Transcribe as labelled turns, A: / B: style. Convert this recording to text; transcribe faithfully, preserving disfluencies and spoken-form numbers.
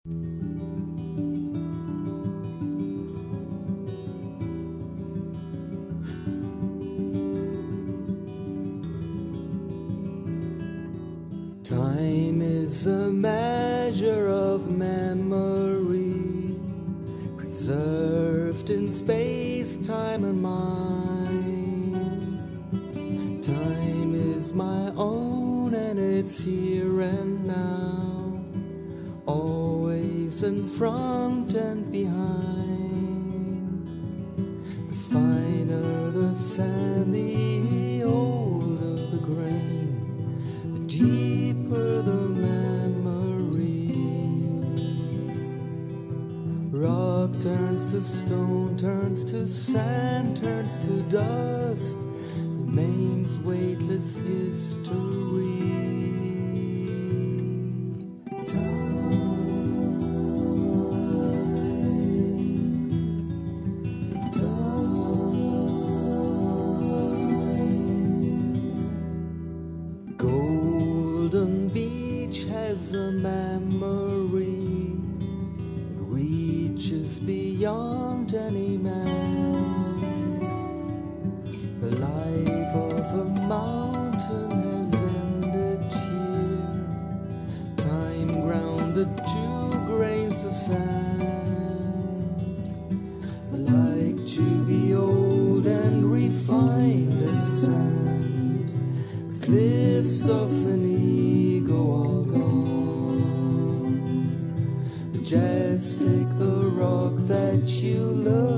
A: Time is a measure of memory, preserved in space, time and mind. Time is my own and it's here and now, always in front and behind. The finer the sand, the older the grain, the deeper the memory. Rock turns to stone, turns to sand, turns to dust, remains weightless history. Time, time. Golden Beach has a memory, it reaches beyond any man. The life of a mountain has ended here, time grounded to grains of sand. I like to be old and refined as sand, the cliffs of an ego all gone. Majestic the rock that you love,